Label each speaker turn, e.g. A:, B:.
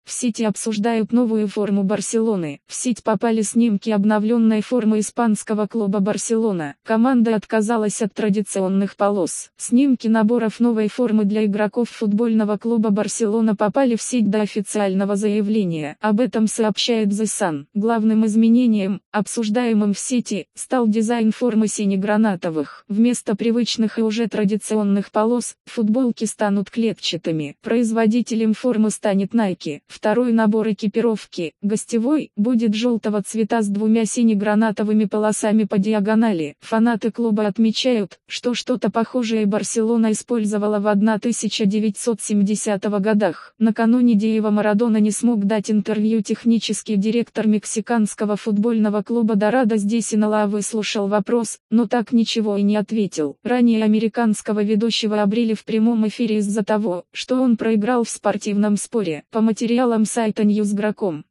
A: В сети обсуждают новую форму Барселоны. В сеть попали снимки обновленной формы испанского клуба Барселона. Команда отказалась от традиционных полос. Снимки наборов новой формы для игроков футбольного клуба Барселона попали в сеть до официального заявления. Об этом сообщает The Sun. Главным изменением, обсуждаемым в сети, стал дизайн формы сине-гранатовых. Вместо привычных и уже традиционных полос, футболки станут клетчатыми. Производителем формы станет Nike. Второй набор экипировки, гостевой, будет желтого цвета с двумя сине-гранатовыми полосами по диагонали. Фанаты клуба отмечают, что что-то похожее Барселона использовала в 1970 годах. Накануне Диего Марадона не смог дать интервью. Технический директор мексиканского футбольного клуба Дорадос де Синалоа выслушал вопрос, но так ничего и не ответил. Ранее американского ведущего обрили в прямом эфире из-за того, что он проиграл в спортивном споре. По материалам сайта Newsgro.com,